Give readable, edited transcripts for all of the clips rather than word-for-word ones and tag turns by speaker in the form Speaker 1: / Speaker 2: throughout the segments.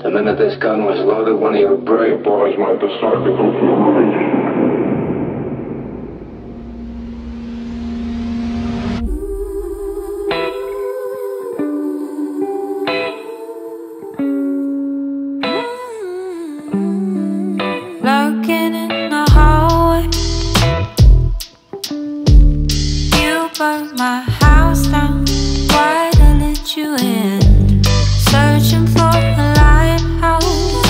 Speaker 1: The minute this gun was loaded, one of your brave boys might decide to go for a race.
Speaker 2: Lurking in the hallway, you burnt my house down. Why'd I let you in? Searching for a lighthouse,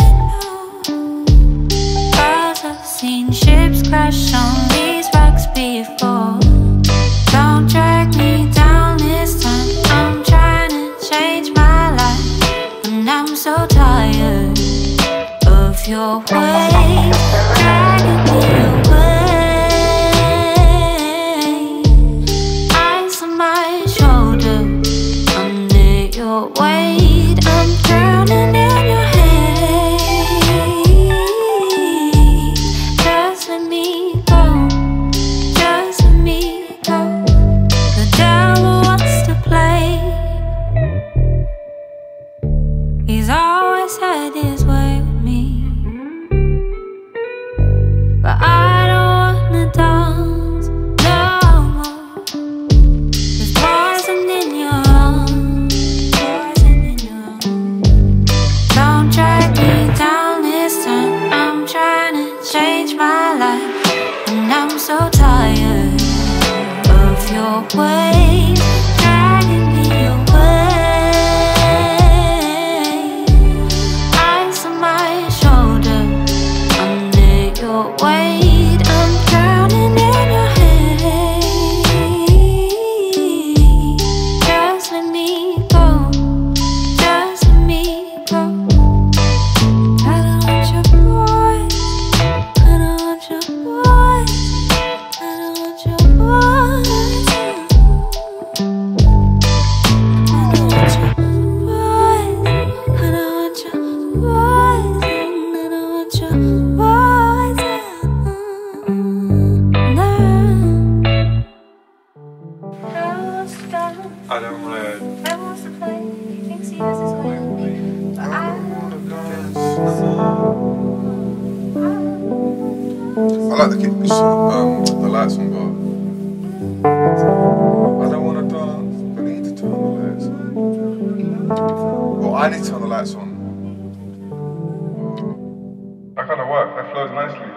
Speaker 2: 'cause I've seen ships crash on these rocks before. Don't drag me down this time. I'm trying to change my life, and I'm so tired of your ways dragging me away. Eyes on my shoulder, under your weight, I'm drowning in your hate. Just let me go, just let me go. The devil wants to play. He's always had his way with me, but I don't wanna dance no more. There's poison in your arms, poison in your arms. Don't drag me down this time. I'm trying to change my life, and I'm so tired of your ways dragging me away. Eyes on my shoulder, under your weight, I'm drowning in your hate. Just let me go, just let me go. I don't want your voice, I don't want your voice, I don't want your voice. I don't want your voice, I don't want your voice, I don't want your voice. No.
Speaker 3: I don't wanna.
Speaker 2: I wants to play. He thinks he has his way with me, but I
Speaker 3: don't wanna dance. I like to keep the lights on, but I don't wanna dance. I need to turn the lights on. Well, I need to turn the lights on. That kind of works. That flows nicely.